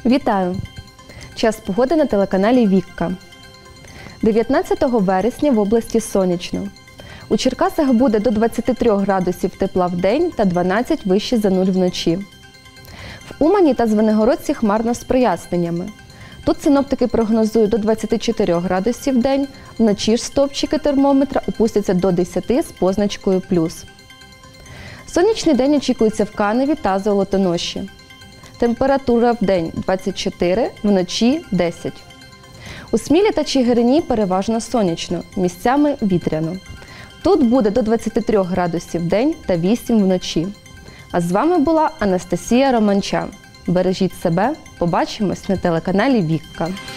Вітаю! Час погоди на телеканалі Вікка. 19 вересня в області сонячно. У Черкасах буде до 23 градусів тепла в день та 12 вище за нуль вночі. В Умані та Звенигородці хмарно з проясненнями. Тут синоптики прогнозують до 24 градусів в день, вночі ж стовпчики термометра опустяться до 10 з позначкою плюс. Сонячний день очікується в Каневі та Золотоноші. Температура в день 24, вночі 10. У Смілі та Чигирині переважно сонячно, місцями вітряно. Тут буде до 23 градусів в день та 8 вночі. А з вами була Анастасія Романча. Бережіть себе, побачимось на телеканалі Вікка.